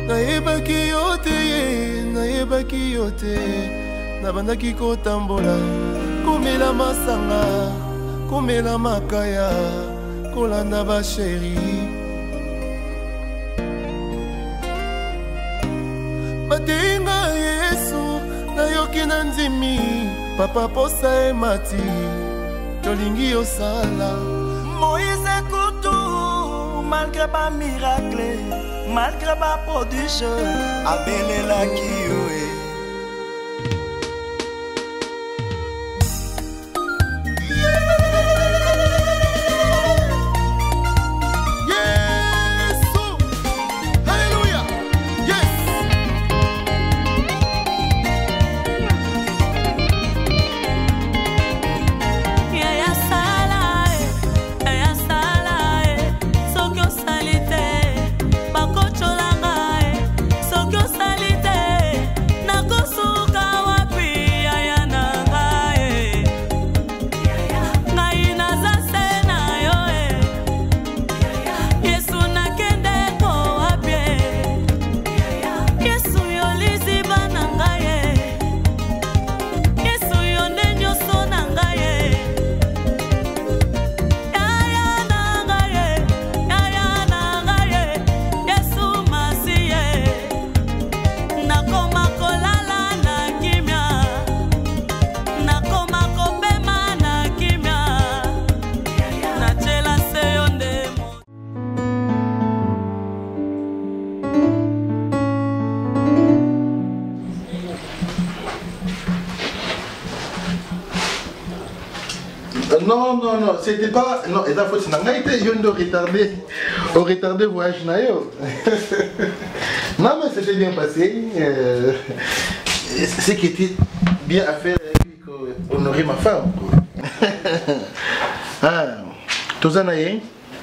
nayebaki yo te nabandaki kotambola komela masanga komela makaya kolanda basheri batenga Yesu nayoki na nzimi papa posa emati tolingi osala Moïse Koutou malgré ba miracle malgré ba prodige abelelaki yo Non, c'était pas. Non, et la fois, c'est n'a été au retardé voyage naïo. Non, mais c'était bien passé. Ce qui était bien à faire, honorer ma femme. Ah, Tozanaye.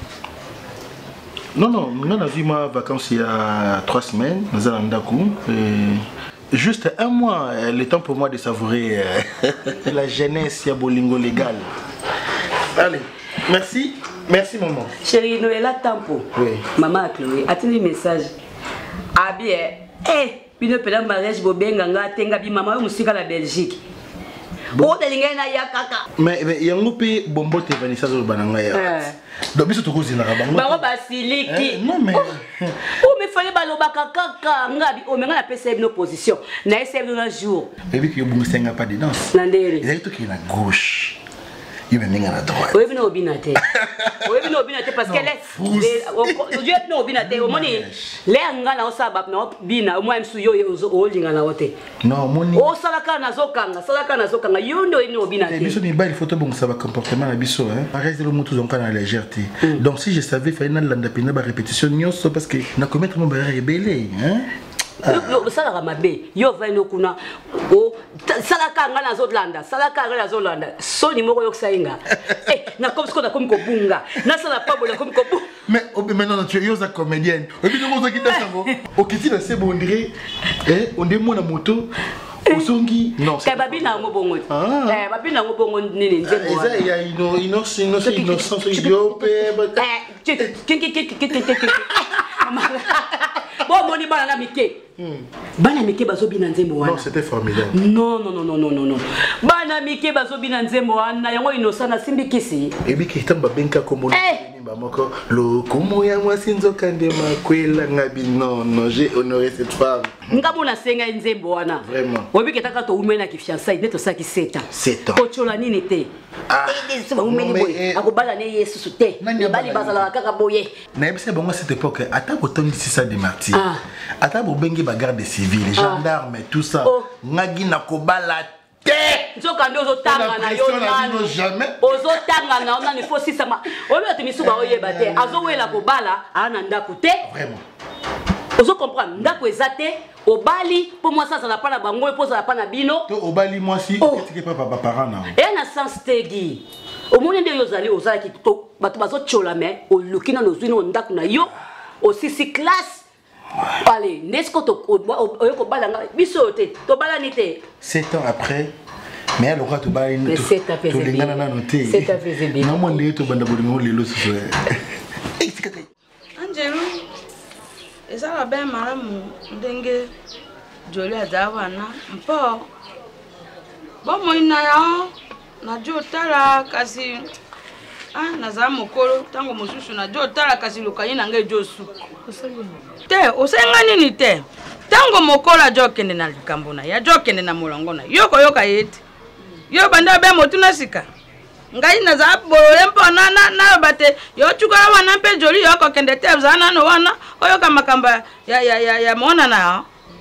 Non, on a vu ma vacances il y a 3 semaines, dans un Ndakou. Juste un mois, le temps pour moi de savourer la jeunesse ya bolingo légal. Allez, merci maman. Chérie, Noëlla Tampo. Oui. Maman Chloé, a-t-il un message? Ah bien, puis nous faisons mariage bobenganga tenga bi maman musika la Belgique. Oh, de l'ingénieur ya kaka. Mais il y a un peu bombo te vanissa sur bananga ya. Donc biso to kozina bango. Bango basiliki. Non mais. Oh mais fallait baloba kaka ngabi o menga na pesa une opposition. Na essayer un jour. Et puis que yo bungisenga pas de danse. Nandere. Il y a tout qui est à gauche. Il me met à droite. Oui, bien obinate. Oui, bien obinate parce qu'elle est. Dieu est obinate. Au moins, les angana au sabab na bina au moins suyo au linga na wote. Non, moni. Oh salaka na zokanga. Yondo ino obinate. Et biso ni ba il faut bon ça va comportement na biso hein. Reste le moto donc na légèreté. Donc si je savais faire une landa pina ba répétition nyonso parce que na commettre mon ba rebelle hein. Yo salaka mabe yo va no kuna o salaka ngana zolanda so ni moko yokusainga na comme ce qu'on a comme ko bunga na sala pa bola comme ko bu mais maintenant tu es une comédienne et puis nous qui t'assemble au qui c'est bon dirait on dit mon moto osongi non c'est babina ngo bongo babina ngo bongo nini nzembo ça il y a innocence idiot bon moni bana mike bana mike bazobina nzembo wana non c'était formidable non bana mike bazobina nzembo wana yango innocent na simbikisi ebiki tamba benka komo moko lo komo ya mwasi nzoka nde makwela ngabi non j'ai honoré cette femme ngabona senga nzembo wana vraiment obiki taka to umena ki fiançailles neto saki 7 ans kochola nini te akobala ne Yesu sute bali bazala kaka boye na ebise bongo cette époque ata botondisi ça des martyrs ata bobengi ba garde civile gendarme tout ça ngagi na kobala nzoka ndo ozotanga na yo nano ozotanga na ona faut si sama oyo timisuba oyeba te azowela kobala ana ndako te vraiment ozo comprendre ndako ezate obali pour moi ça na pas na bango pour ça na pas na bino to obali moi si etike papa parent na et na sens tegi omoni nde yozali ozala ki to bato bazochola mais olukina nozwino ndako na yo aussi si classe. Allez, n'est-ce que tu 7 ans après, mais elle aura tout bain. Mais c'est à faire. C'est à faire. Non, moi, je suis Angelo. ezala be malamu ndenge joli azawana mpo bomoina yao najo tala kasi naza mokolo tango mosusu najo tala kasi lokanyi nange jo suku te osenga nini te tango mokolo jo kende na likambo na ya jo kende na molongo na yoko yoka yete yo banda be motuna sika ngai naza bolole mpo na bate yo chukala wana mpe joli yoko kende te zana no wana oyoka makamba ya mona na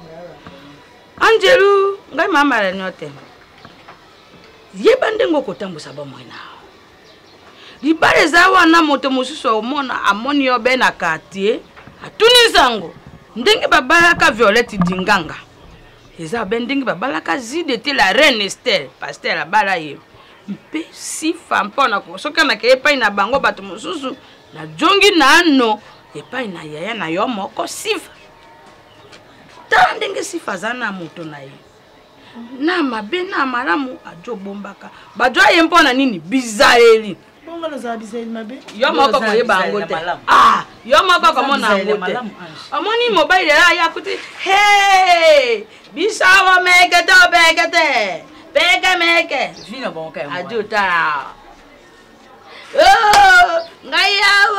Angelu ngai mama la nyote yeba ndengo kotambusa ba mwena libale za wana moto mosusu omona amoni yo be na quartier atuni zango ndenge babalaka Violette Dinganga eza be ndenge babalaka Zide te la reine Esther pasteur abala ye mpe sifa mpona kosoka na ke epai na bango bato mosusu na jongi nano epai na yaya na yo moko sifa tala ndenge sifa zana moto na ye na mabe na malamu ajo bombaka bajo ye mpona nini bizareli bonga na za bizareli mabe yo moko ko yeba ngo te yo moko ko mona ngo te amoni mobile ya kuti hey bisawa meke to bekete beke meke vina bonka ajo ta ngai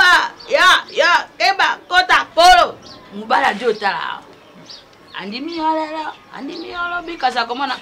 ya keba kota polo mubala ajo ta andimi yala bikasa komona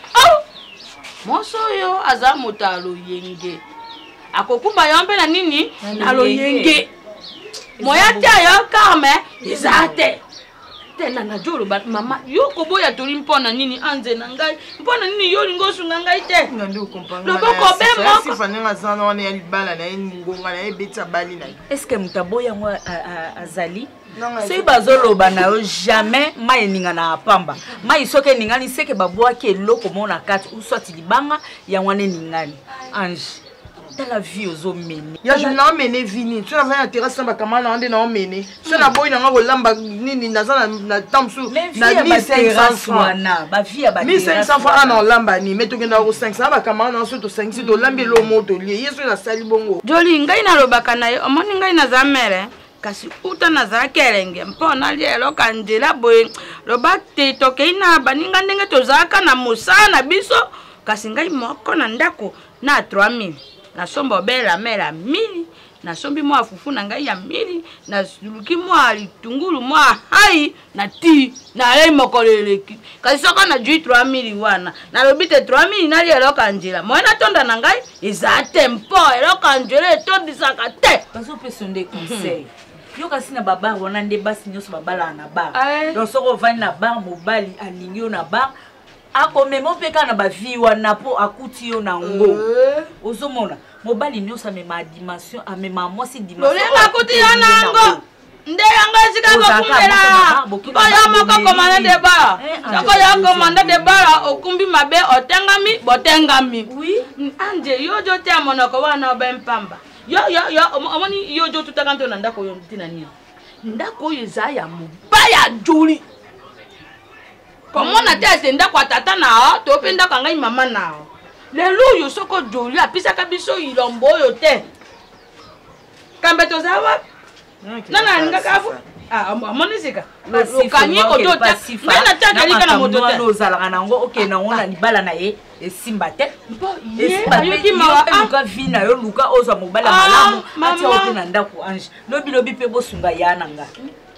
moso yo aza motalo yenge akokumba yo mpe na nini na lo yenge moya tia yo karme izate tena na jolo ba mama yo koboya toli mpona nini anze na ngai mpona nini yo lingo sunga ngai te ngando comprendre loboko be moko sifa nenga zana wana ya libala na ngonga na ebeta bali na est-ce que mutaboya ngo azali soki bazoloba na yo jamais mai eninga na pamba mai soki eningani seke babwaki eloko mona kati uswati libanga ya wana eningani ange tala vie ozomene ya je na mene vini tu na va terrasse na bakamana ande na mene so na boy na ngo lamba nini naza na tamsu na 1500 francs ba vie ba 1500 francs na lamba ni meto kenda ko 500 bakamana na so to 500 to lambi lo moto lie yeso na sali bongo joli ngai na lobaka na yo omoni ngai na za mere kasi uta na za kerenge mpona lielo kanjela boye loba te tokei na baninga ndenge tozaka na musana biso kasi ngai moko na ndako na 3000 na sombo bela mera 1000 na sombi mwa fufu na ngai ya 1000 na luki mwa litungulu mwa hai na ti na lei mokoleleki kasi soko na jui 3000 wana na lobite 3000 na lielo kanjela mwana tonda na ngai eza tempo elo kanjela etondisaka te bazo peso nde conseil yo kasi na baba wana nde basi nyoso babala na bar donc soko vani na bar mobali alingi yo na bar akomema mpe kaka na bavie wana po akuti yo na ngo ozomona mobali nyoso amema dimension amema mwasi dimension olenga akuti yo na ngo nde yango esika kokumbela oyo moko komanda de bara soko yo komanda de bara okumbi mabe otengami botengami anje yo jo te monoko wana obe mpamba yo omoni yo jo tutaka nto na ndako yo ntina nini ndako yo eza ya mobaya joli komona te ase ndako atata nao to mpe ndako angai mama nao lelo oyo soko joli apisaka biso ilombo oyo te kambe toza wapi nana alingaka afu amoni sika okanyi odota ngana tiakalika na moto te ozalaka nango okende nango na libala na ye esimba te ayoki mawa luka vi na yo luka ozwa mobala malamu atia ope na ndako ange lobilobi mpe bosunga ya na nga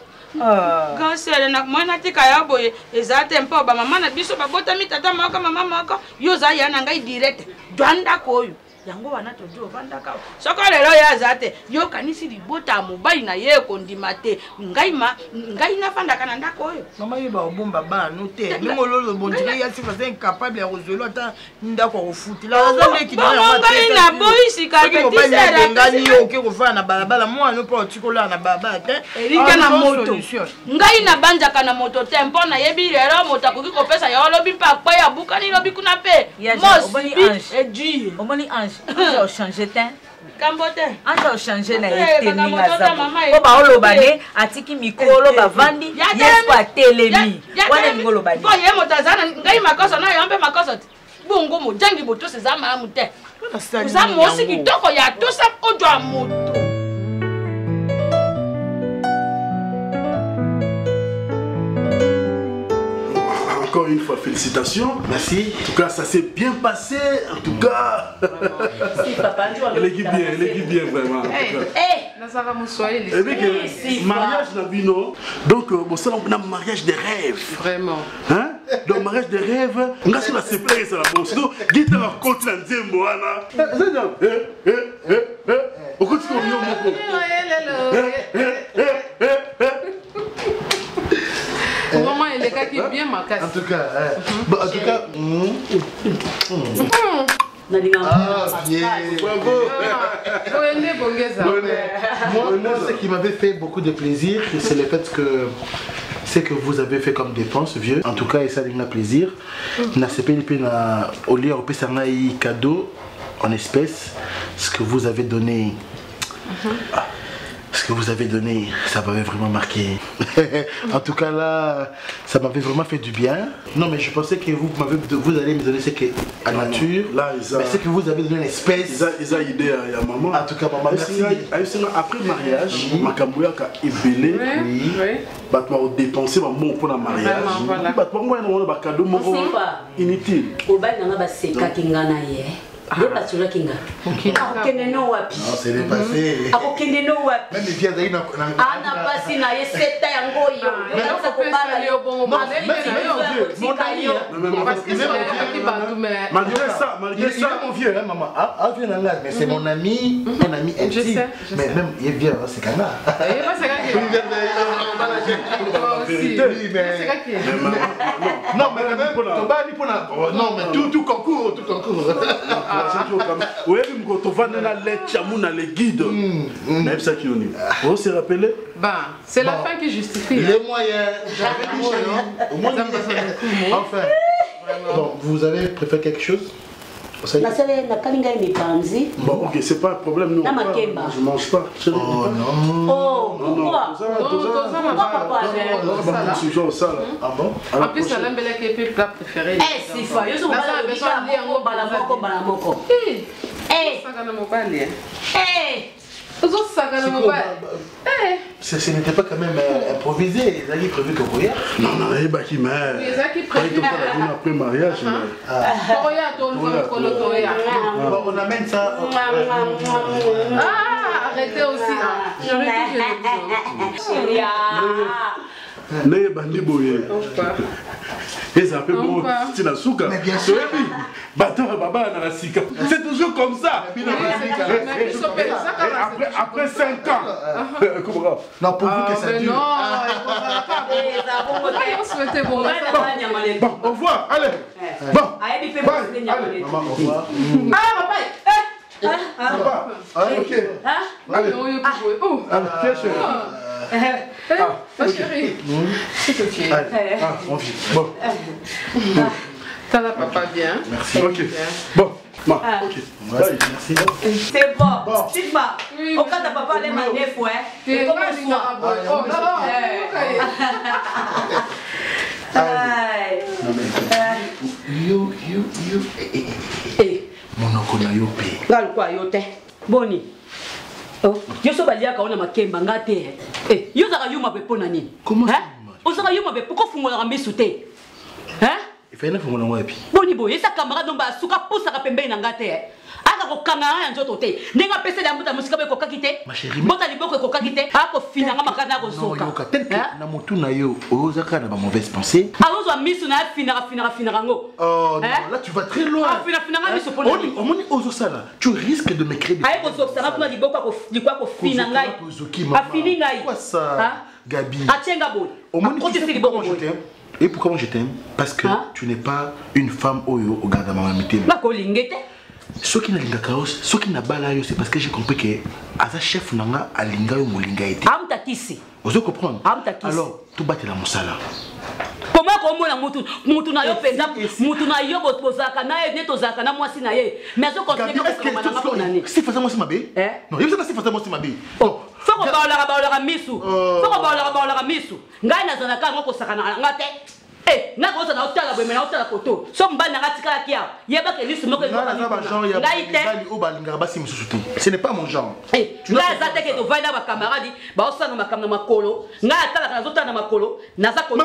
gansele na mwana tika ya boye eza te mpo bamama na biso babotami tata moko mama moko yo oza ya na ngai direct jwa ndako oyo yango wana tojo ovandaka soko lelo ya aza te yo kanisi libota ya mobali na ye ekondima te ngai nafandaka na ndako oyo mama yeba obomba bano te ningo lolo bondire ya sifa c'est incapable ya kozelo ata ndako kofutila azande ngai na boyisika petitera ngani yo ke kofana na balabala mwana po otikola na baba te erika na moto ngai na banjaka na moto te mpo na yebi lelo moto akoki kopesa yo lobi mpa akpa ya bukani lobi kuna pe mosi eji omoni ange anja ochange te kambote anja ochange na ye te ninga zabo po baoloba ne atiki mikolo bavandi yesu atelemi wana ningo oloba ne po ye moto azana ngai makoso na yo mpe makoso te bongo mojangi botosi eza malamu te oza mosi kitoko ya tosa ojwa moto encore une fois, félicitations. Merci. En tout cas, ça s'est bien passé. En tout cas, elle est bien vraiment. Mariage Nabino. Donc, bon, ça, on a un mariage de rêve. Vraiment. Hein? Donc, mariage de rêve. On a sur la séparée, ça la bon. Sinon, guitare à côté de Nzembo, Anna. Au côté de Vraiment, il est qui bien ma casse. En tout cas, bon, en tout cas. Ah, bien. Bravo. Moi, ce qui m'avait fait beaucoup de plaisir, c'est le fait que c'est que vous avez fait comme dépense, vieux. En tout cas, et ça a plaisir. Na CPLP na au lieu de payer cadeau en espèces, ce que vous avez donné. Ce que vous avez donné, ça m'avait vraiment marqué. En tout cas là, ça m'avait vraiment fait du bien. Non mais je pensais que vous allez me donner ce que à nature. Là, mais c'est que vous avez donné l'espèce. Ils ont idée à maman. En tout cas, maman, merci. Après le mariage, ma camouya a ébélé. Bah tu vas dépenser maman pour le mariage. Bah tu vas avoir un cadeau inutile. Au bal n'a pas c'est kakingana hier. Non, c'est dépassé. Même les vieux d'ailleurs malgré ça, mon vieux, maman. Mais c'est mon ami, un ami intime. Mais même il est vieux, c'est Kana. Non, mais tout concours, tout concours. Oui, mais quand on va dans la lettre, les guides. Même ça qui on est. Vous se rappelez? C'est la fin qui justifie. Les moyens. J'avais dit enfin. Donc, vous avez préféré quelque chose? Bon, ok, c'est pas un problème. Non, je mange pas. Oh non. Oh, pourquoi? Ah bon? En plus, ça l'aime bien qu'il ait plat préféré. Eh, c'est fort. Je suis ce n'était pas quand même improvisé, ils avaient prévu que vous non, non, il y a qui m'a. Après mariage. On amène ça. Ah, arrêtez aussi. Ne bandi boye. Et ça fait bon, c'est la souka. Mais bien sûr. C'est toujours comme ça. Après 5 ans. Non, pour vous que ça dure. Bon, au revoir. Allez. Bon. Allez. Maman, au revoir. Ok. Allez. Chérie. On vit. Bon. Ça va, papa, bien. Merci. Ok. Bon. Ok. Merci. C'est bon. C'est pas. Au cas de papa, les manifs, ouais. Et comment Monoko na yo pe. Gal quoi yote. Boni. Oh, yo so balia ka ona makemba ngate. Eh, yo zaka yuma be pona nini? Comment ça? O zaka yuma be pourquoi fungola misu te? Hein? Il fait une fungola ngwa epi. Boni boye sa camarade nomba suka posa ka pembeni na ngate. Aka ko kangana ya nzoto te. Nenga pese ya mbuta musika be ko kakite. Ma chérie. Mbota liboko ko kakite. Ako fina nga makana ko soka. Non, yo ka tel que na mutu na yo, ozaka na ba mauvaise pensée. Alors zo misu na fina ngo. Oh non, là tu vas très loin. Ah fina nga misu pona. On est aux osala. Tu risques de me créer des. Aye ko soka na kuna liboko ko fina ngai. Afini ngai. Quoi ça? Gabi. Atienga boy. Et pourquoi moi je t'aime? Parce que tu n'es pas une femme oyo au garde à ma mamité. Ce qui n'a pas chaos, ce qui n'a pas là, c'est parce que j'ai compris que Aza chef nanga alinga yo molinga été. Amtakisi. Vous comprendre? Amtakisi. Alors, tout battre la mosala. Comment comment mutu na yo penza mutu na yo bozaka na ye tozaka na mwasi na ye. Mais zo continuer ko komana na nani. Si faisait moi c'est ma bé. Non, il si faisait moi c'est ma bé. Oh, faut ko baola misu. Faut ko baola misu. Ngai na zana ka ngoko sakana ngate. Eh, na ko na otala boye na otala koto. So mbana ngatika kia. Yeba ke lisu moko nga naza bagenre ya mibali oyo balingaka basi misusu te. Ce n'est pas mon genre. Nga aza te ke tovai na bacamarade baosala makambo na makolo. Nga atalaka nazotala na makolo. Naza koto.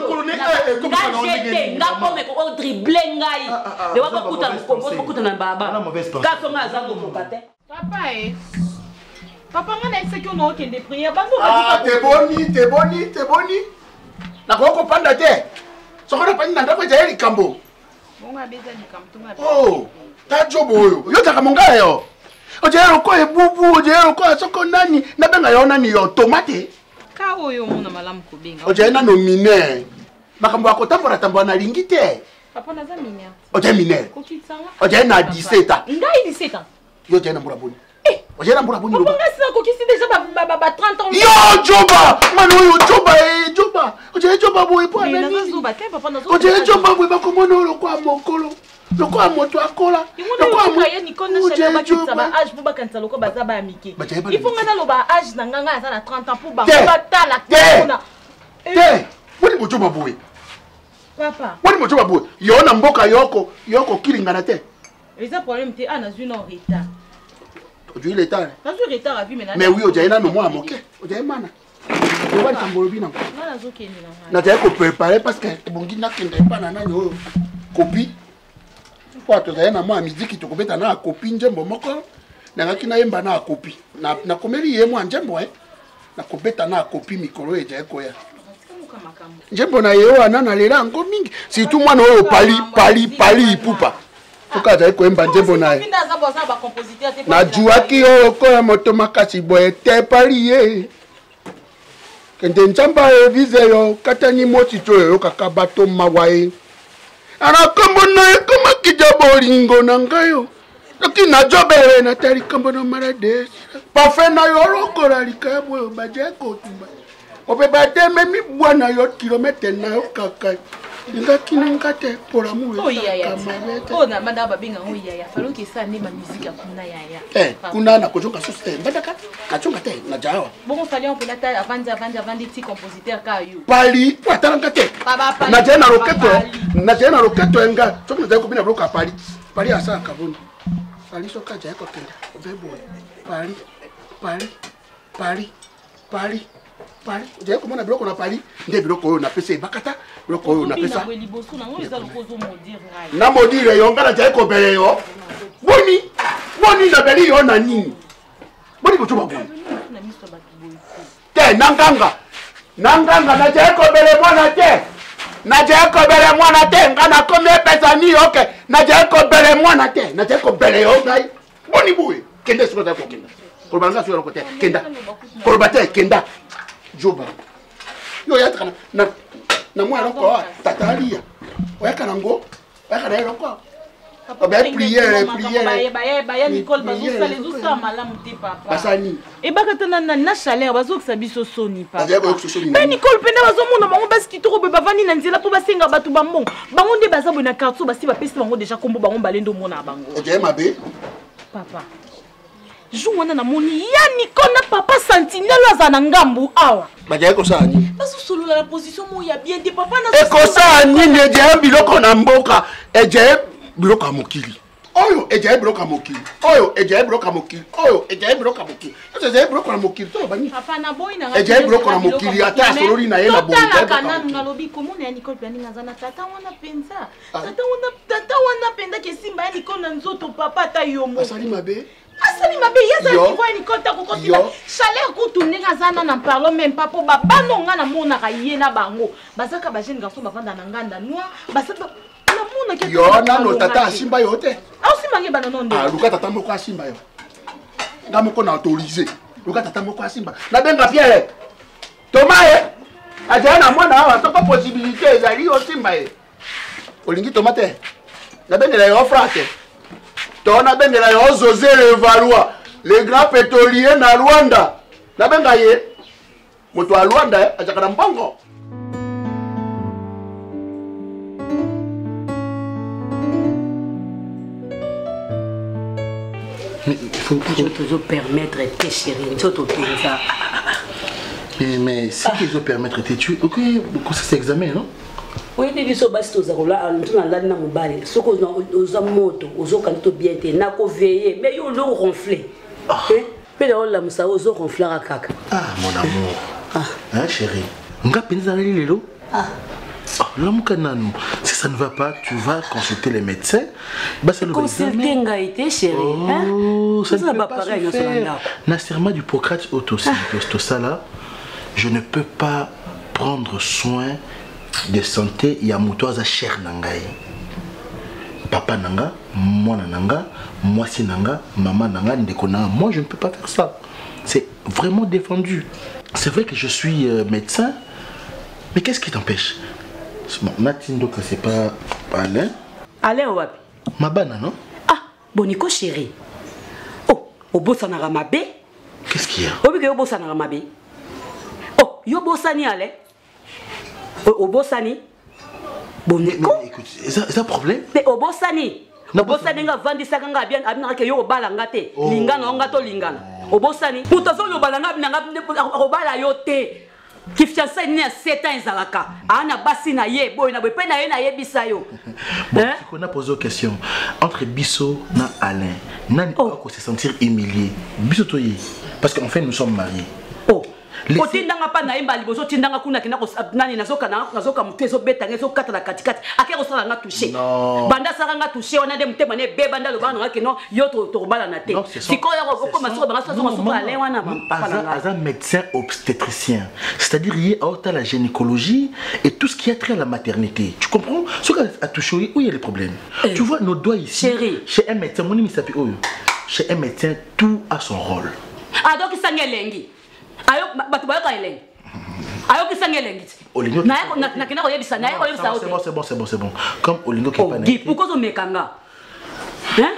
Nga pome ko dribble ngai. Le wako kuta na baba. Kaso nga aza kokoka te. Papa Papa nga na ese ki ono okende prière. T'es boni. Nakoko panda te. Sokona pani na ndako ya likambo. Bonga beza likambo. Oh, ta jobo oyo. Yo taka monga yo. Ojero ko ebubu, ojero ko soko nani, na benga yo nani yo tomate. Ka oyo mona malamu ko benga. Ojero na nomine. Makambo akotambola na lingi te. Papa naza mineur. Ojero mineur. Kokitsanga. Ojero na 17 ans. Ngai 17 ans. Yo ojero na mbulabuni. Ojero na mbulabuni. Papa ngasi kokisi déjà ba 30 ans. Yo Joba, mano yo Joba. Ojero Joba boy po na nini. Ojero Joba boy bakomona lo kwa mokolo. Loko moto akola. Loko ya Nicole na chérie ba kitsa ba âge pour ba kanisa loko baza ba amiki. Il faut ngana lo ba âge na nganga za na 30 ans pour ba tala kuna. Woni mo Joba boy. Papa. Woni mo Joba boy. Yo na mboka yoko kilingana te. Eza problème te ana zui no retard. Aujourd'hui l'état. Na zui retard a vu mais oui ojai na no mo amoke. Ojai mana. Yo ba tambolo bina. Na zo keni na. Na te ko préparer parce que bongi na kende pa na nani o copie. Kwa tozali na mwa miziki tokobeta na copie njembo moko. Nangaki na yemba na copie. Na komeli ye mwa njembo na kobeta na copie mikolo eje koya. Njembo na yeo anana lela ngo mingi. Surtout mwana oyo pali ipupa. Tuka za koemba njembo na ye. Na juaki oyo ko moto makasi boye te pali ye. Kende nchamba evize yo katani moti to yo kakabato mawae. Ana kombo na kama kijabo lingo na ngayo. Lakini jobe na tari kombo na marade. Pafe na yo rokola likabo baje ko tumba. Obebate memi bwana yo kilometre na yo kaka. Ngaki ngate pora mu. Oh yaya. Oh na banda babinga oh yaya. Falo ki sa ni ma musique kuna yaya. Kuna na kojonga suste. Bandaka kachonga te na jawa. Bon fallait on peut la avandi ti compositeur ka yo. Pali watalanga te. Na jena roketo enga. Tokuna za kubina bloka pali. Pali asa kaboni. Pali soka ja ko kenda. Vebo. Pali. Je komona biloko na pali nde biloko oyo na pesa bakata biloko oyo na pesa na modire yo ngala je ko bele yo boni na beli yo na nini boni ko tuba boni te nanganga na je ko bele mwana te ngana komie pesa ni yoke na je ko bele mwana te na je ko bele yo ngai boni buwe kende siko za ko kenda ko banga sio ko te kenda ko bate kenda Joba. Yo yata na mwa roko tatalia. Oyaka nango. Oyaka na roko. Ba prière. Ba Nicole bazo sala zusa malamu te papa. Basani. E bakata na chaleur bazo que sabiso soni papa. Ba Nicole penda bazo mona bango basi kitoko be bavani na nzela po basenga batu bambon. Bango nde baza bona kartu basi ba pesi bango déjà kombo bango balendo mona bango. Oje mabe. Papa. Jouana na moni ya Nicole na papa sentinelle azana ngambu awa. Bajaye ko sani. Bazo solo la position mo ya bien de papa na. E ko sani ne je biloko na mboka eje biloko amokili. Oyo eje biloko amokili. Eje biloko amokili. Eje biloko amokili to bani. Papa na boy na. Eje biloko amokili ata solori na ye na boy. Tala kana na lobi komona ya Nicole pani ngazana tata wana penza. Tata wana penda ke simba ya Nicole na nzoto papa ta yomo. Asali mabe. Asali mabe yaza niveau ni konta ko kotina chaleur ko tourner ngazana na parlo même pas pour baba nonga na mona ka yena bango bazaka ba jeune garçon bavanda na nganda noa basaka na mona ke yo na no tata simba yo te au simba nge bana nonde luka tata moko simba yo ngamo ko na autoriser luka tata moko simba na benga Pierre Thomas aja na mwana awa to ko possibilité ezali o simba olingi tomate na benga yo frate Tona bengela yo José Levallois, le grand pétrolier na Rwanda. Na benga ye moto wa Rwanda ajakana mbongo. Il faut toujours permettre tes chéris, surtout ça. Mais si qu'ils ont permettre tes tu, ok, beaucoup c'est examen, non? Oui, il dit basi tozakola antuna la na mobali. Soko oza moto, ozoka to bien te na ko veiller, mais yo lo ronfler. Mais là la musa ozo ronfler kaka. Ah mon amour. Hein chérie. Nga penza lelo. Si ça ne va pas, tu vas consulter les médecins. Consulter ngaïté, chérie. Ça ne peut pas se faire. Nasserma d'Hippocrate Autosala, je ne peux pas prendre soin de santé yamutoza cher nangai. Papa nanga, moi nanga, moi si nanga, maman nanga, ndekona. Moi je ne peux pas faire ça. C'est vraiment défendu. C'est vrai que je suis médecin, mais qu'est-ce qui t'empêche? Natindo que c'est pas Alain. Alain wapi? Mabana non? Ah, boniko chérie. Oh, obosa na ramabe? Qu'est-ce qu'il y a? Obi ke obosa na ramabe? Oh, yo bosani Alain? Obosani? Boniko? Mais écoute, c'est un problème? Mais obosani. Obosani nga vandi sakanga bien abina ke yo obala ngate. Lingana nga to lingana. Obosani. Puto zo yo balanga binanga obala yo te. Qui fait ça il y a 7 ans ezalaka ana basi na ye boy na boy pe na ye na ye bisayo hein on a posé une question entre Bisso na Alain nani ko se sentir humilié Bisso toyi parce qu'en fait nous sommes mariés o tindanga pa na imba liboso tindanga kuna kina ko nani nazoka mutu ezo beta ngezo kata na katikati akero sala nga toucher banda sala nga toucher on a des mutema ne be banda lo bana ke non yo to bala na te sikoya ko maso banga so zo Alain wana un médecin obstétricien, c'est-à-dire il y a la gynécologie et tout ce qui a trait à la maternité. Tu comprends? Ce qui a touché, où il y a les problèmes. Tu vois nos doigts ici. Chérie. Chez un médecin, mon ami s'appelle Oyo. Chez un médecin, tout a son rôle. Ah donc il s'engelengi. Ayo batu bayo ka elengi. Ayo ki s'engelengi. Olingo. Na kina ko yebisa na ko yebisa ote. C'est bon. Comme Olingo qui est pas né. Pourquoi zo mekanga? Hein?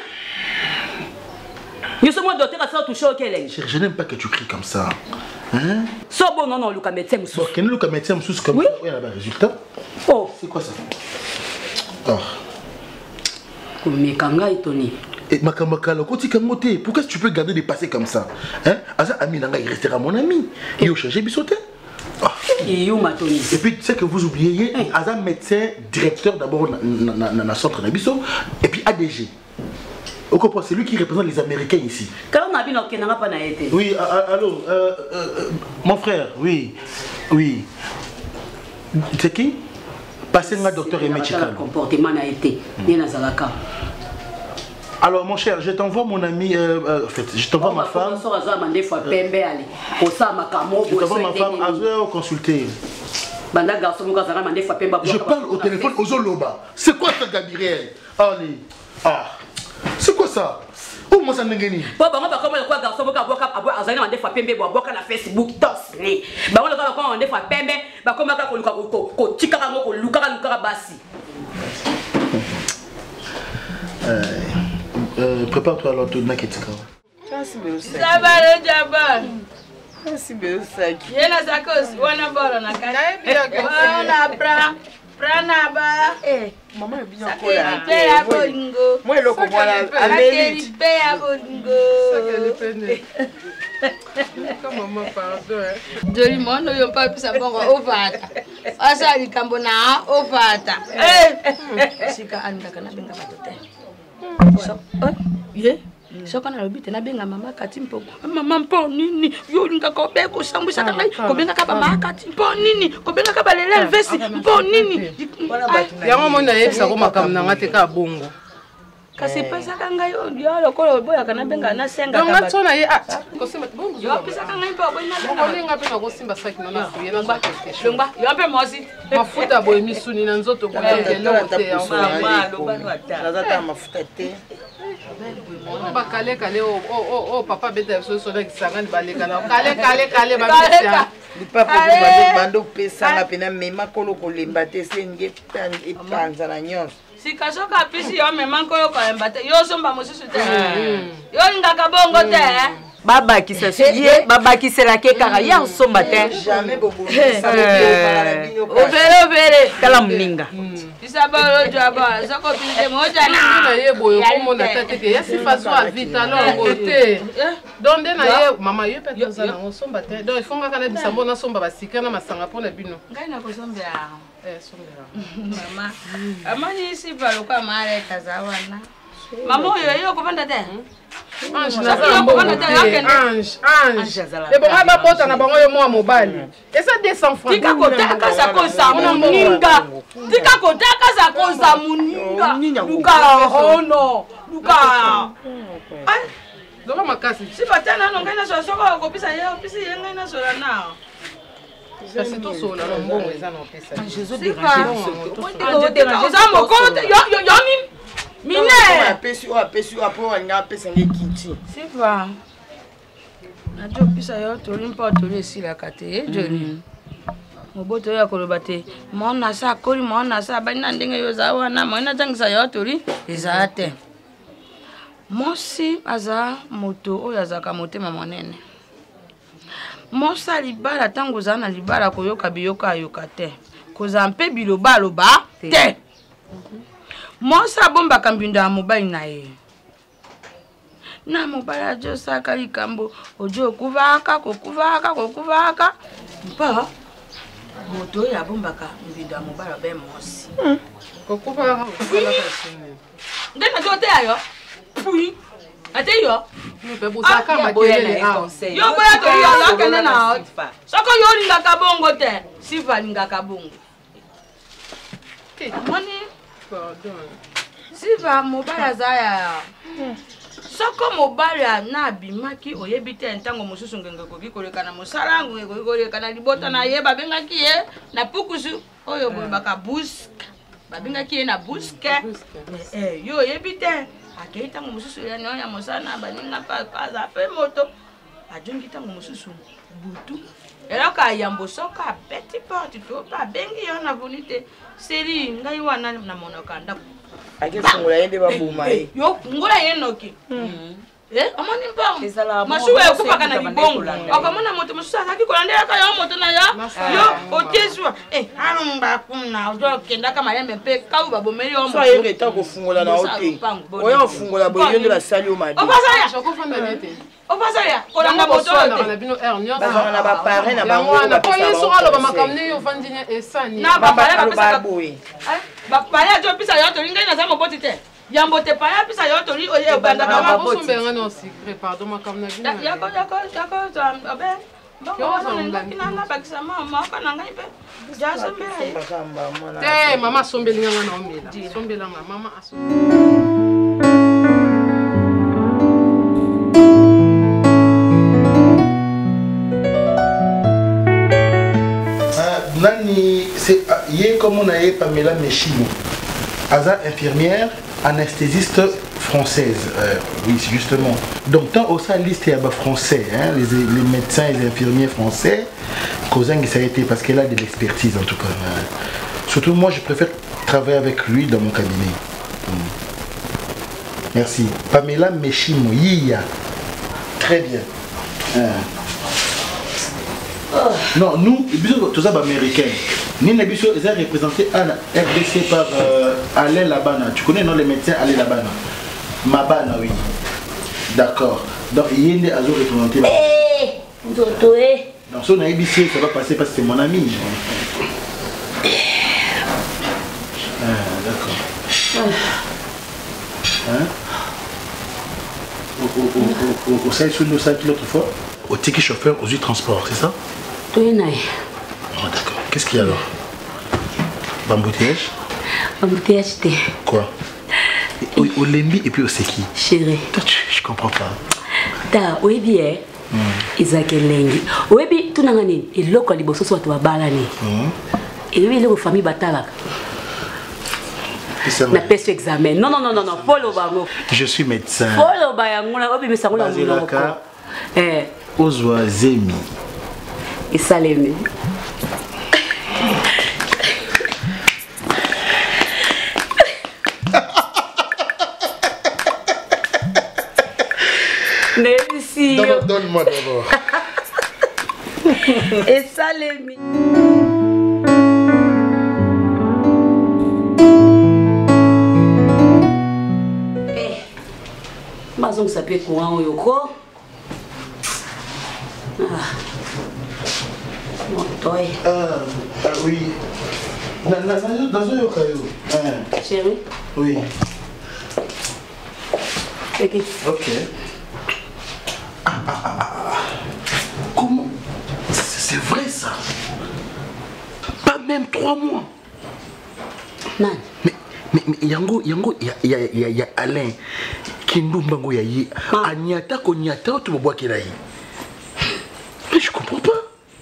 Je n'aime pas que tu cries comme ça. Hein? So bon non Luka médecin moussou. Ok, Luka médecin moussou comme oui? Il y a un résultat. Oh, c'est quoi ça? Oh. Mekanga étonné. Et Makamakala, pourquoi tu peux garder des passés comme ça? Hein? Asa ami nanga il restera mon ami. Il a changé Bissoté. Et puis tu sais que vous oubliez, Asa médecin directeur d'abord dans le centre Nabiso et puis ADG. C'est lui qui représente les Américains ici. Oui, allô, mon frère, oui. C'est qui? Passez le docteur Aimé Chikalo. Alors mon cher, je t'envoie mon ami, en fait, je t'envoie ma femme. Je t'envoie ma femme à consulter. Je parle au téléphone aux Oloba. C'est quoi ça, Gabriel? Allez. Ah. C'est quoi ça? Oh, moi ça n'engage pas. Papa, on comment quoi garçon boka boka azali na ndefa pembe boka na Facebook tos ni. Ba on le ka ko ndefa pembe ba koma ka ko tika ka ko luka basi. Prépare-toi alors tout na ketika. Ça va le jabal. Merci Beosaki. Yena zakos wana bora na kana. On apprend. Pranaba. Maman est bien collée. Paya bolingo. Moi le comprends Amélie. Paya bolingo. Comme maman pardon. Joli monde yo pas pisa bongo ovata. Asa likambo na ovata. Sika anda kana benga batote. So, ye. Soka na lobite na benga mama kati mpoko. Mama mpo nini? Yo linga ko be ko sambisa kangai. Ko benga ka mama kati mpo nini? Ko benga ka balela vesi mpo nini? Yango mona yebisa ko makamna ngate ka bongo. Kasi pesa kangai yo lokolo boya kana benga na senga ka. Donc ngatsona ye ko simba bongo. Yo pesa kangai mpo boya na. Bongo linga pe ko simba saki mama suye na ba. Lomba, yo mpe mosi. Mafuta boye misuni na nzoto ko ngelo te. Mama loba no ata. Nazata mafuta te. Kale papa beta so na kisangani balekana kale babisa di papa bando pesanga pena mema kolo kolemba te senge panza na nyonso sikasoka apisi yo mema kolo kolemba te yo somba mosusu te yo ngaka bongo te Baba qui se souvient, baba qui se la kekara hier ce matin. Jamais bobo. Overe kala mninga. Isabalo jaba, soko pinte moja na ye boyo komo na tete ke yasi faso a vite alors côté. Donde na ye mama yo peut ça na somba te. Donc il faut ngaka na bisambo na somba basika na masanga pona bino. Ngai na kosombela. Sombela. Mama. Amani sibalo kwa mara tazawana. Mama yo kopanda te. Ange et bon aba bota na bango yo mwa mobali eza 200 francs tika kotaka sa kosa muninga tika kotaka sa kosa muninga luka ono luka ai doka makasi si batana no ngena so soko kopisa ye opisi ye ngena so la na kasi to so la mbongo eza na opisa Jésus déranger oza mokote yo ni mine apesi apo wanga apesa nge kiti sifa najo pisa yo toli mpa toli esilaka te ejoni moboto oyo akoloba te mona sa akoli mona sa balina ndenge yo oza wana moyena atangisa yo toli ezala te mosi aza moto oyo azalaka motema monene mosa libala ntango ozala na libala koyoka biyoka ayoka te kozala mpe biloba aloba te mosa bombaka mbindo ya mobali na ye na mobali ajo osaka likambo ojo okuvaka kokuvaka mpa moto oyo abombaka mbindo ya mobali abe mosi kokuvaka nde najo oteya yo pui ate yo yo boya toli yo akende na soko yo olingaka bongo te siva alingaka bongo amoni siva mobali aza ya soko mobali na abimaki oyebi te ntango mosusu ngenge koki koleka na mosala ngenge koki koleka na libota na ye babengaki ye na pukusu oyo boyebaka buske babengaki ye na buske yo oyebi te akei ntango mosusu yani oyo ya mosala na baninga aza mpe moto ajongi ntango mosusu butu eloko ayambo soko abeti porte to babengi yo na voni te seri ngai wana na monoko ndako akefungola ye nde baboma ye yo fungola ye noki amoni mpango masuwa ekupaka na libongo okamona moto mosusu azalaki kolandelaka yo moto na yo yo otieswa alomba kuna ozokendaka mayembe mpe kau babomeli yo moto ye eta kofungola na yo te oyo ofungola boye yo nde basali yo mabe opasaya kolanda moto oyo te bazanga na bapare na bango na bapare ajo opesa yo toli ngai naza moboti te yambo te paya opesa yo toli oye obandaka maboti yako bakisa maoka na ngai mpe te mama asombelinganga na omela sombelanga mama nani c'est ye comme on a Pamela Meshimo aza infirmière anesthésiste française oui justement donc tant au sein liste il y a français hein, les médecins et les infirmiers français Kozang ça a été parce qu'elle a de l'expertise en tout cas surtout moi je préfère travailler avec lui dans mon cabinet merci Pamela Meshimo Yia très bien non, nous, tous les Américains, nous sommes représentés à la RDC par Alain Labana. Tu connais non les médecins Alain Labana? Mabana, oui. D'accord. Donc, il y a des représentés. Donc, si on a ABC, ça va passer parce que c'est mon ami. D'accord. Hein? Au sein de l'autre fois, au ticket chauffeur, aux transports, c'est ça? Oui, oh, d'accord. Qu'est-ce qu'il y a alors? Bambouteillage? Bambouteillage, t'es. Quoi? Au Lembi et puis au Seki. Chérie. Toi, je comprends pas. Ta, oui, bien. Isaac Lengi. Oui, bien, tout le monde est là, quand il bosse sur toi, balani. Et lui, il est aux familles batalak. Na peste examen. Non, follow bango. Je suis médecin. Follow bango, obi me sango na munoko. Ozwa Zemi. Et Salemi. Dans moi d'abord. Et ça, les Mazong ça peut courant au yoko. Oui. Dans un yokayo. Chérie. Oui. Ok. Comment? C'est vrai ça? Pas même 3 mois. Man. Mais Yango, il y a Alain. Kindumbango yayi. Anyata konyata tu bois kirayi. Mais je comprends pas.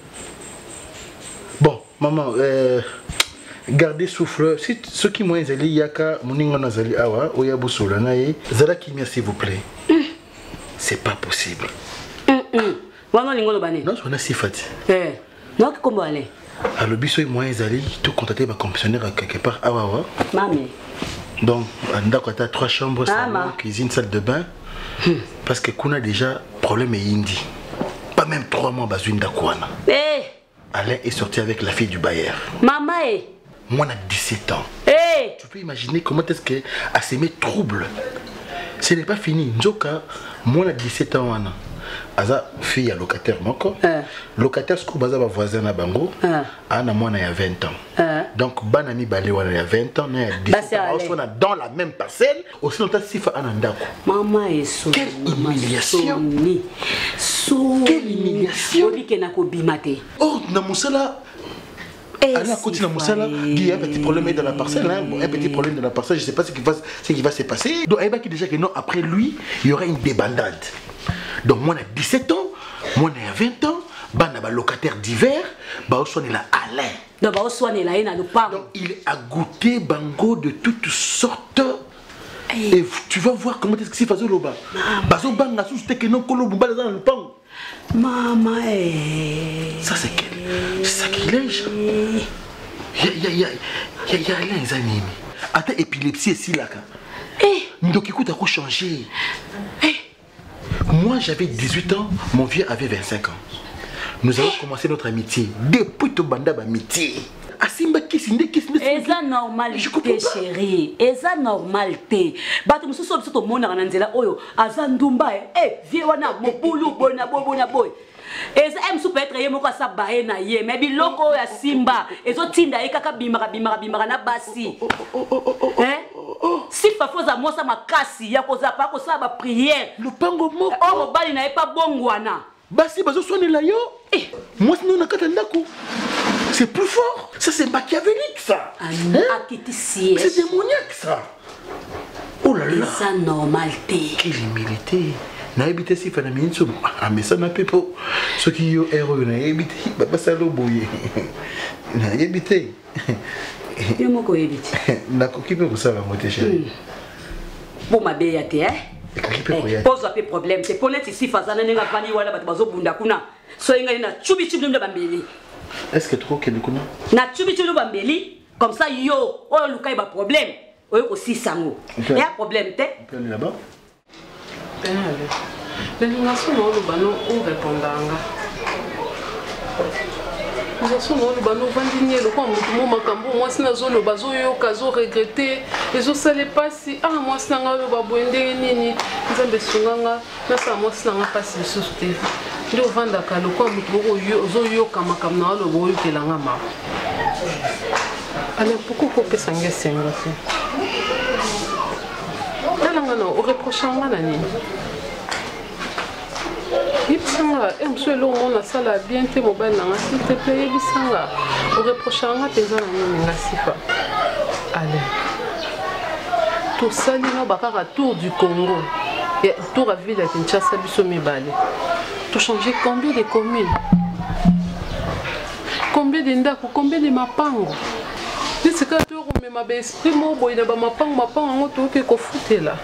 Bon, maman, gardez souffle. Si ceux qui m'ont zali yaka muninga nazali awa oya busola naye zala kimia s'il vous plaît. C'est pas possible. Wana lingo lobane. Non, on a sifati. Non comment aller? Alors biso moi zali tout contacter ma commissionnaire quelque part awa. Mami. Donc, on a 3 chambres, salon, cuisine, salle de bain. Parce que qu'on a déjà problème et indi. Pas même 3 mois bazouinda kouana. Alain est sorti avec la fille du bailleur. Maman Moi on a 17 ans. Tu peux imaginer comment est-ce qu'elle s'est mis trouble. Ce n'est pas fini. Njoka, moi on a 17 ans. Aza fille à locataire moko. Locataire ce qu'on baza ba voisin na bango. Ana moi na 20 ans. Donc banami balé wana ya 20 ans na 17 ans. On est dans la même parcelle. Aussi longtemps sifa anandako. Maman est sous. Quelle humiliation. Quelle humiliation. Obi ke na ko bimate. Oh na musala. Alain continue à Moussala, il y a un petit problème dans la parcelle, un petit problème dans la parcelle, je ne sais pas ce qui va se passer. Donc il va déjà que non, après lui, il y aura une débandade. Donc moi on a 17 ans, moi on a 20 ans, on a locataire d'hiver, on a Alain. Donc il a goûté bango de toutes sortes. Et tu vas voir comment est-ce que c'est fait là-bas. Bazo banga sous que non kolo bumba dans le pan. Maman ça c'est quel sacrilège. Il y a les animés. Attends, épilepsie ici là. Donc écoute, à quoi changer. Moi j'avais 18 ans, mon vieux avait 25 ans. Nous avons commencé notre amitié. Depuis tout banda amitié. Et ça normalité chérie. Et ça normalité. Bato mususu biso to mona na nzela oyo azandumba vie wana mobulu bona bobona boy. Et ça aime peut être yé moko sa bae na ye mais biloko ya simba ezo tinda ekaka bimaka na basi. Si fafoza mosa makasi ya koza pa ko sa ba prière. Lupango moko. Oh mobali na epa bongwana. Basi bazo soigner la yo. Moi sinon na katandako. C'est plus fort. Ça c'est machiavélique ça. C'est démoniaque ça. Oh là là. C'est normalité. Quelle humilité. Na habité si fa na minso. Ah mais ça n'a pas pour ceux qui yo héros na habité baba salo boye. Na habité. Yo moko habité. Na kokipe ko ça va monter chérie. Bon ma bé yaté pose un problème. C'est connaître ici fazana nenga vani wala bato bazo bunda kuna. So inga na chubi nda bambeli. Est-ce que trop qu'elle connaît? Na chubi bambeli comme ça yo oh lukai ba problème. Oyo ko si sango. Il y a problème té. On peut aller là-bas. Les nations no bano on répondanga. Nous sommes le bano vandinier le quoi mutumo makambo moi sina zolo bazo yo kazo regretter les autres ça les passe moi sina ngalo babwende nini nzambe sunganga na sa moi sina ngapasi susute ndio vanda ka le quoi mutumo yo zo yo kama kama lo boyo kelanga ma alors pourquoi faut que ça ngese ngase nalanga no o reprochanga na nini Yibisanga, monsieur le monde a ça la bien te mobile là, s'il te plaît, Yibisanga, au reprochanga tes gens n'ont pas sifa. Allez, tout ça il n'a pas qu'à tour du Congo, et tour à ville à Kinshasa biso mibale. Tout changer combien de communes, combien de ndako, combien de mapango. C'est quand tu remets ma belle esprit moi boy na ba mapango en tout que ko fouter là.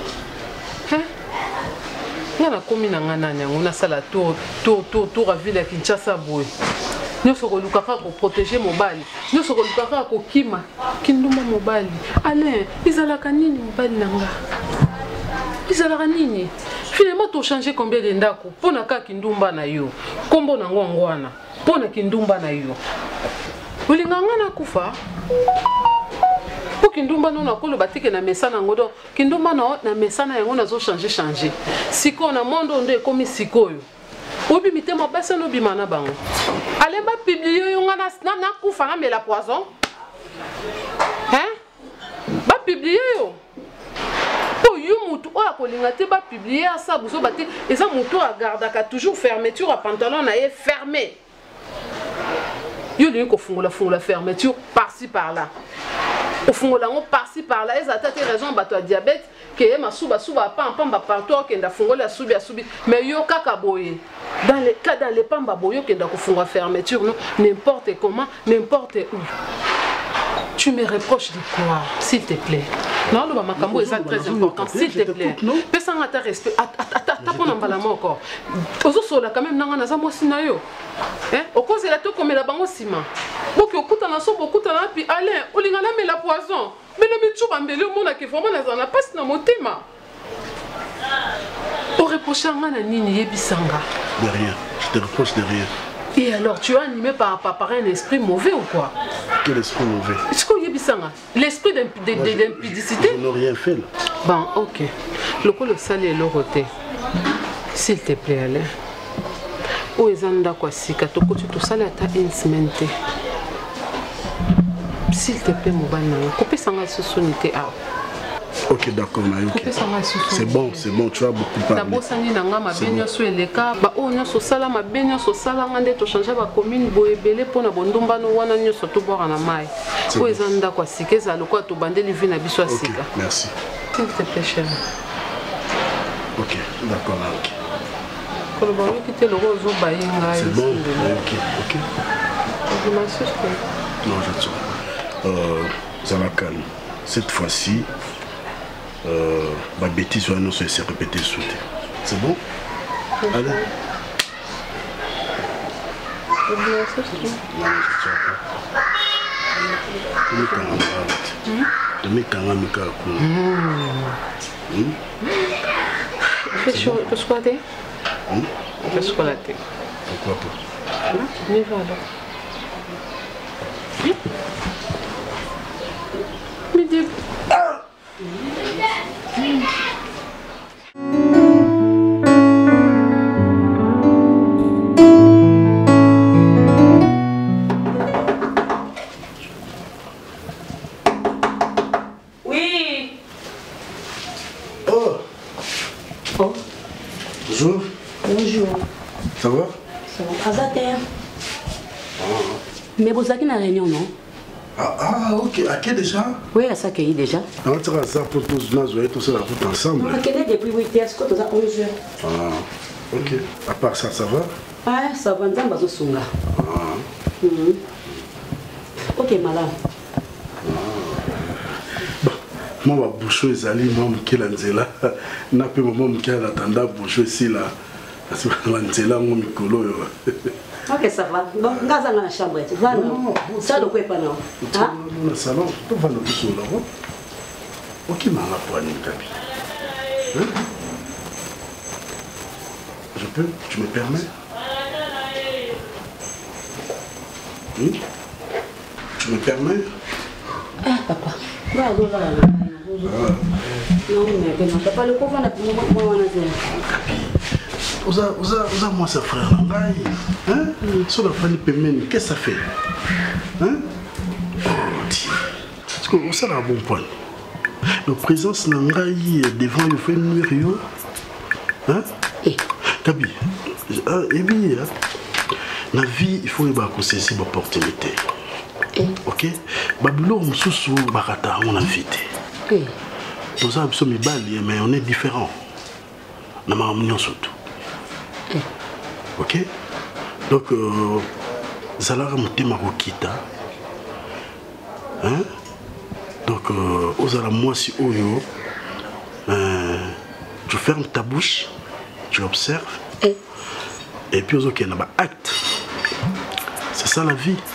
Ngana komi na ngana nyango na sala tour à ville ya Kinshasa boy. Nyoso ko lukaka ko protéger mobali. Nyoso ko lukaka ko kima kinduma mobali. Alain, izalaka nini mobali nanga? Izalaka nini? Finalement, tu as changé combien de ndako? Pour na ka kindumba na yo. Kombo na ngwana. Pour na kindumba na yo. Ulinganga na kufa. Pour kindumba no na kolo batike na mesana ngodo. Kindumba na mesana yango na zo changer. Siko na mondo ndo ekomi sikoyo. Obi mitema basa no bimana bango. Allez ba publier yo ngana na kufa na mela poison. Hein? Ba publier yo. Po yo mutu o akolinga te ba publier ça buzo bate eza mutu a gardaka toujours fermeture à pantalon na ye fermé. Yo li ko fungola fermeture par-ci par-là. Au fungola ngo par-ci par-là, ils attaquent raison bato a diabète que ma suba pamba partout que nda fungola subi mais yo kaka boye. Dans les cas dans les pamba boyo que nda ko fungola fermeture non n'importe comment, n'importe où. Tu me reproches de quoi, s'il te plaît? Non, le makambo est très important, s'il te plaît. Pesa ngata respect. Attends, on va encore. Ozo sola quand même nanga naza mosi na yo. Hein? Au cause la to comme la bango sima. Boki okuta na so bokuta na pi Alain, olinga na me la poison. Mais le mitu bambele mona ke vraiment na passe na motema. O reprocher ngana nini yebisanga? De rien. Je te reproche de rien. Et alors, tu es animé par un esprit mauvais ou quoi? Quel esprit mauvais? Est-ce qu'il y a l'esprit d'impudicité? Je n'ai rien fait là. Bon, ok. Le coup le sale est l'oroté. S'il te plaît, Alain. Où est Zanda Kwasika? Tu tout sale à une semaine. S'il te plaît, mon banana. Coupez ça ma sous-unité. Ok, d'accord, Nayoki. C'est bon, tu as beaucoup parlé. D'abord, ça n'y a pas ma baigne sur les cas. Bah, on a sur ça, ma baigne sur ça, là, on a tout changé ma commune, boébélé pour la bondumba, no one and surtout boire en amaille. Où est Zanda quoi, si qu'est-ce à quoi tu bandé les vins à bisous à Sika. Merci. S'il te plaît, chérie. Ok, d'accord, Nayoki. Quand le ballon quitte le rose au bain, c'est bon, Nayoki, ok. Non, je te ça va calme. Cette fois-ci, ma bêtise va nous se répéter sous. C'est bon? Allez. Pourquoi pas? Mais dis... Oui. Oh. Bonjour. Bonjour. Ça va? Ça va. Azater. Mais vous avez une réunion, non? Ah, ok. À qui déjà? Oui, à ça qu'il y a déjà. On va ça pour tous nous jouer tout ça tout ensemble. On a quitté depuis 8h, est-ce que tu as 11h? Ah, ok. À part ça, ça va? Ah, ça va, on va se songa. Ok, malade. Moi, ma bouche est allée, moi, je suis là. Je n'ai pas attendre la bouche ici, là. Parce que je suis là, je suis là. Ok, ça va. Bon, on va dans la chambre. Va, non? Ça, ne peut pas, non? Dans le salon, tu vas dans le salon, là. Ok, ma poignée, Gabi. Je peux? Tu me permets? Tu me permets? Ah, papa. Va, va, va. Non, mais je pas le pauvre, on a pour moi. Oza moi sa frère hein? Sur la famille paiement, qu'est-ce que ça fait? Hein? Parce que ça a un bon point. La présence nangai devant le fait nuire. Hein? Kabi, et bien, la vie, il faut saisir l'opportunité. Ok? Babylon, on sous barata, on a invité. Nous avons mis bali, mais on est différents. Nous avons mis surtout. Ok? Donc, Zalara Moutima Rokita. Hein? Donc, Ozala moi si Oyo, tu fermes ta bouche, tu observes. Et puis, ok, on a un acte. C'est ça la vie.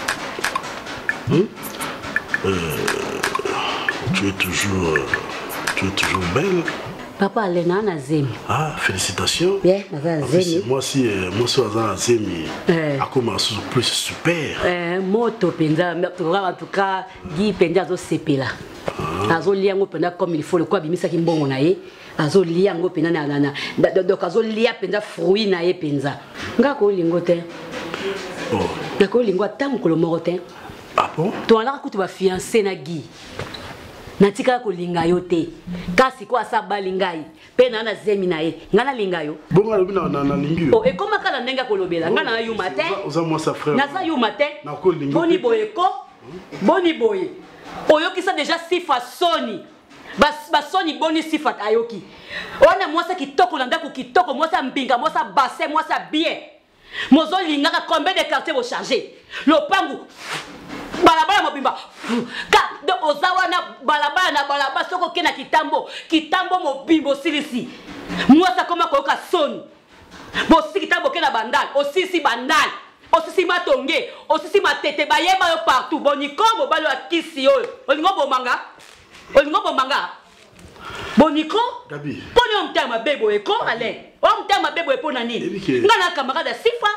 Tu es toujours belle. Papa Alena na zemi. Ah, félicitations. Bien, na zemi. Moi aussi à zemi. A commencé plus super. Moto penza, en tout cas, Guy penza zo sepela. Azo liango penza comme il faut le quoi bimisa ki mbongo na ye. Azo liango penza na donc azo lia penza fruit na ye penza. Nga ko lingo te. Oh. Na ko lingo tango ko lo moko te. Ah bon? To ala ko to ba fiancé na Guy. Natika ko linga yo te. Kasi ko asa balingai. Pe na zemi na ye. Ngana linga yo. Bonga lobi na lingi yo. Oh, e koma kala ndenga ko lobela. Ngana na yo matin. Oza moi sa frère. Na sa yo matin. Na ko lingi. Boni boye ko. Boni boye. Oyoki sa déjà sifa soni. Ba soni boni sifa ayoki. Ona mwasa kitoko landa ko kitoko, mwasa mbinga, mwasa bassin, mwasa bien. Mozo linga ka combien de quartiers vont charger. Lopangu balabala mobimba ka de ozawa na balabala soko kena kitambo mobimbo silisi mwasa koma koka soni bosi kitambo kena bandal osisi bandal osisi matonge osisi matete bayeba yo partout boniko mobalo akisi yo olingo bomanga boniko Gabi poni omtama bebo eko ale omtama bebo epona nini ngana camarade sifa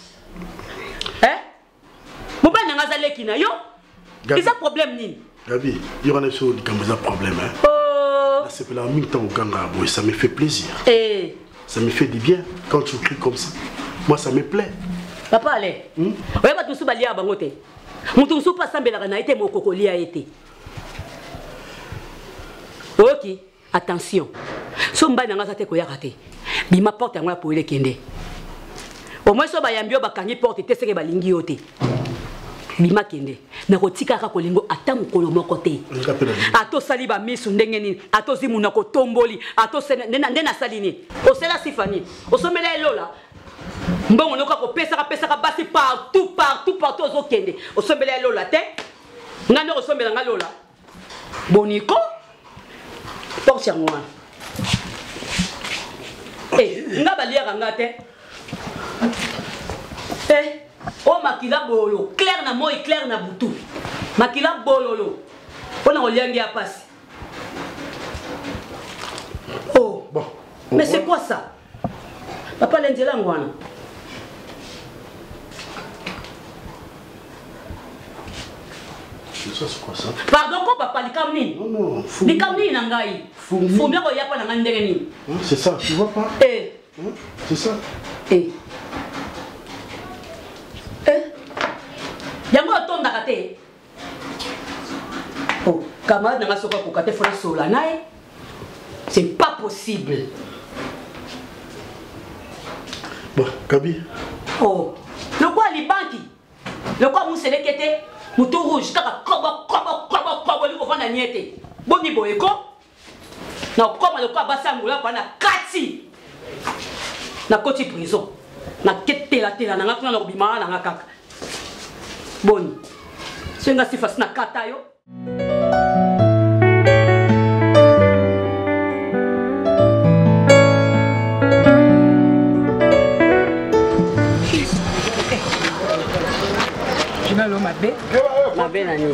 Mobile n'a pas de yo. Ils ont problème ni. Gabi, il y a un problème. Oh. C'est la même temps au Ganga, ça me fait plaisir. Eh. Ça me fait du bien quand tu cries comme ça. Moi, ça me plaît. Papa, allez. Oui, bah tu souba liya bangote. Moutou soupa sambela na été mon cocolia été. Ok, attention. Somba n'a pas été koyakate. Bima porte à moi pour les kende. Au moins so ba yambio ba kangi porte te seke ba lingi yote. Bima kende na kotika ka kolingo ata mukolo moko te ato sali ba misu ndenge nini ato zimu na kotomboli ato ndena sali nini osela sifani osomela elola mbongo noka ko pesa ka basi partout ozokende osomela elola te ngande osomela ngalola boniko porte ngwa ngaba liya ngate oh makila bolo clair na moi clair na butu makila bololo ona oliangi a passe oh bon mais c'est quoi ça papa l'endela ngwana ça c'est quoi ça pardon ko papa likamni non likamni na ngai fumbi ko yapa na ngandenge ni c'est ça tu vois pas c'est ça yango otonda kate oh camarade nga soka ko kate fona sola nae c'est pas possible bon Gabi oh le quoi li banki le quoi musele kete mutu rouge kaka kobo li ko fona niete boni boyeko na koma le quoi basangula pa na kati na koti prison na ketela na ngakuna na bimana na ngakaka Bon, c'est un si facile à katayo. Je n'ai pas ma belle année.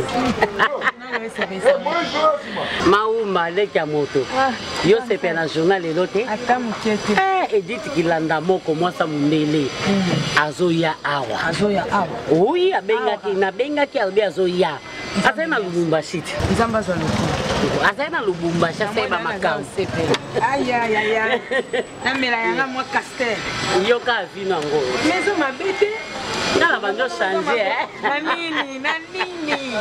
Mauma leka moto. Yo se pe na journal elote. Edith Kilanda moko mwasa mundele. Azoya awa. Oui, abengaki albi azoya. Azena Lubumbashi. Nzamba za loko. Azena Lubumbashi seba makao. Aya. Namela yanga mwa castel. Yo ka vino ngo. Mezo mabete. Nala banjo changer Nanini.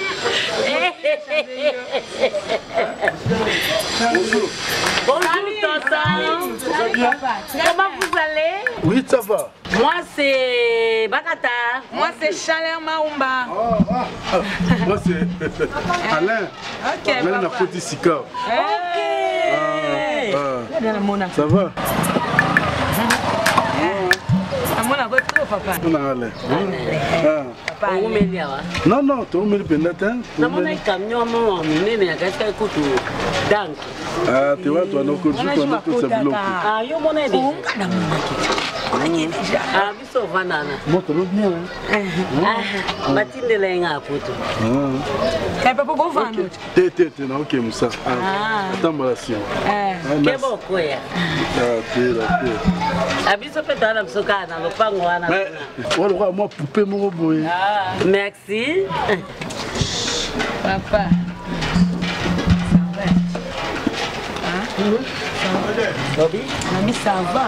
Bonjour Tonton. Comment vous allez? Oui, ça va. Moi c'est Bakata. Moi c'est Chaleur Maumba. Moi c'est Alain. Ok. Alain na Foti Sika. Ok. Ça va? Amona votre papa. On a allé. Papa, on met là. Non, tu me le penatin. Na mona camion mo mimi na katika kutu dank. Tu vois toi no kutu kwa no kutu sabilo. Yo mona de. Na mona kitu. Ah, biso vanana. Moto lo bien. Ah, matindela nga poto. Kaya pa po vano. Te na OK Musa. Atamba si. Ke boko ya. Te. Abiso peta na msoka na lopango wana. Wala moi poupée moko boye. Merci. Papa. Bobby, Mamie, ça va.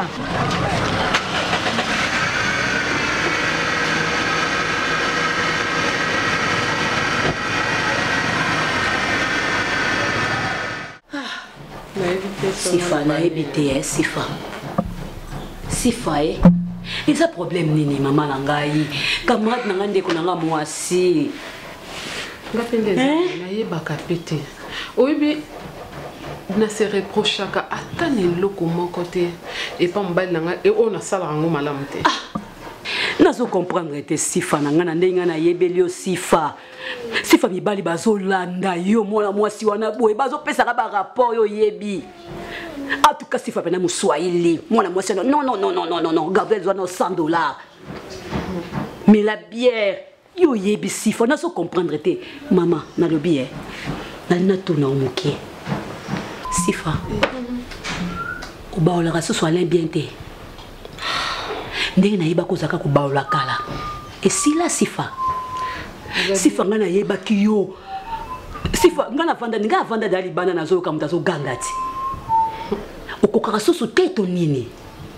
Sifa na ebite Sifa. Sifa eza problème nini mama na ngai. Camarade na ngande ko na nga mwasi. Ngapende na yebaka pete. Oyebi na se reprochaka ata neloko moko te epa mobali na ngai oyo nasalaka yango malamu te. Nazo comprendre te Sifa na nga na ndenge na yebeli yo Sifa. Sifa mibali bazolanda yo mwana mwasi wana boye bazopesaka ba rapport yo yebi. En tout cas Sifa pena muswahili mwana mwasi non Gabriel doit nos $100. Mais la bière yo yebi Sifa nazo comprendre te maman na le bière na tuna omuke Sifa kubaola so soit bien te ndenge na yeba kozaka kubaola kala et si la Sifa Sifa ngana yeba kiyo Sifa ngana vanda dali bana nazo kamuta zo gangati okokaka susu teto nini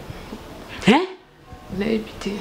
na ebite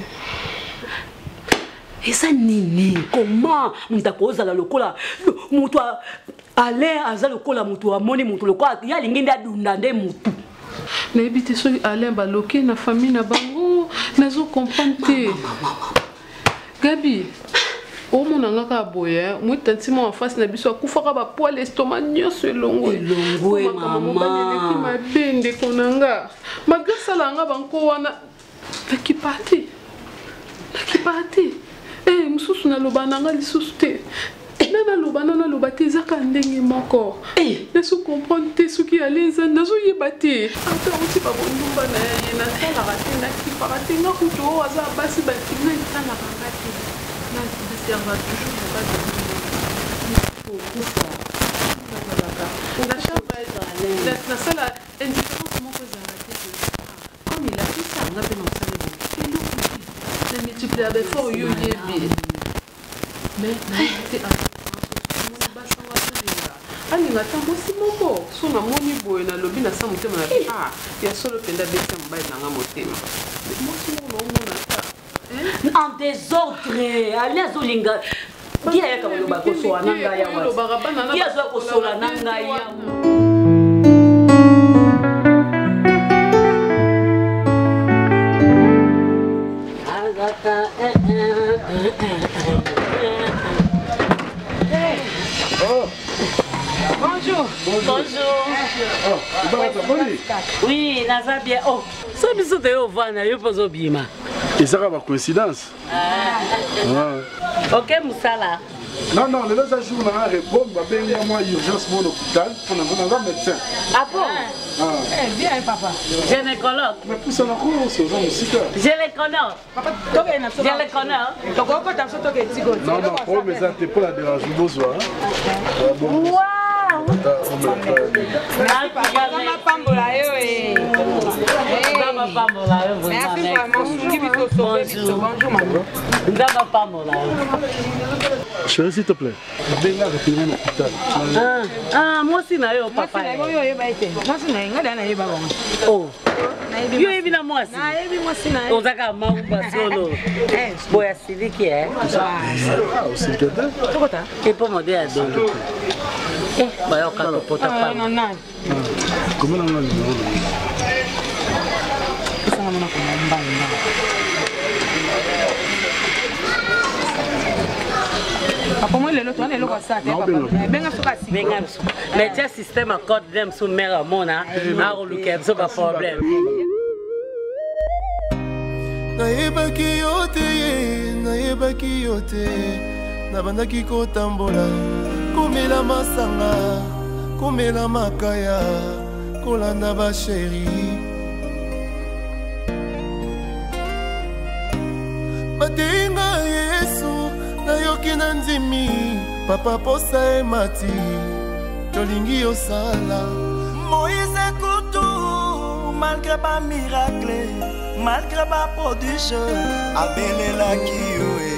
esa nini comment muta kozala lokola mutu Alain aza lokola mutu amoni mutu lokola ya lingi nda dunda nde mutu na ebite so Alain baloke na famille na bango nazo comprendre te Gabi omona ngaka boye mutantima en face na biso akufaka ba poil estomac nyonso elongo mama mabende konanga magasala nga banko wana nakipati mususu na loba nanga lisusu te nana loba te ezaka ndenge moko nazo comprendre te soki alenza nazoyeba te ata oti babondumba na ye nasalaka te nakipaka te nga kutu oyo aza basi batinga etalaka nga te naserva toujours na basi nasala indifférence moko ezalaka te comme il a tout ça nga mpe nasala eloko te na multiplier d'effort yo yebi mais nayebi te alinga ta mwasi moko so namoni boye nalobi na sa motema na ya solo penda besa mobali nanga motema mwasi moko naomona ta en désordre ali azolinga ki ayaka koloba kosola na ngai yawa ki azoya kosola na ngai yawa Oui, naza bien. Oh, ça biso te yo vana yo pozo bima. Ezaka ba coïncidence. OK musala. Non, le autre jour on a répondre ba benga moi urgence mon hôpital pour un médecin. Ah bon? Bien papa. Gynécologue. Mais pour ça na ko so za musika. Gynécologue. Papa toke na so. Gynécologue. Toko ta so toke tigo. Non, pour mes até pour la dérange besoin. Wow. Chérie, s'il te plaît. Moi aussi, je papa. Oh. Yo ebi na mwasi. Na ebi mwasi na. Ozaka maumba solo. Boya siliki Usikete? Tokota. Epo mode ya dondo. Bayo kato pota pa. Non. Comment on a dit? Ça m'a Papa moi lelo twana eloko sa te papa. Benga soka si. Benga so. Mais tia système accord dem so mère mona a roluke so ba problème. Nayebaki yote nabandaki kotambola komela masanga komela makaya kolanda ba chéri ondimi papa posa emati tolingi osala Moïse Kutu malgré ba miracle malgré ba prodige abelelaki yo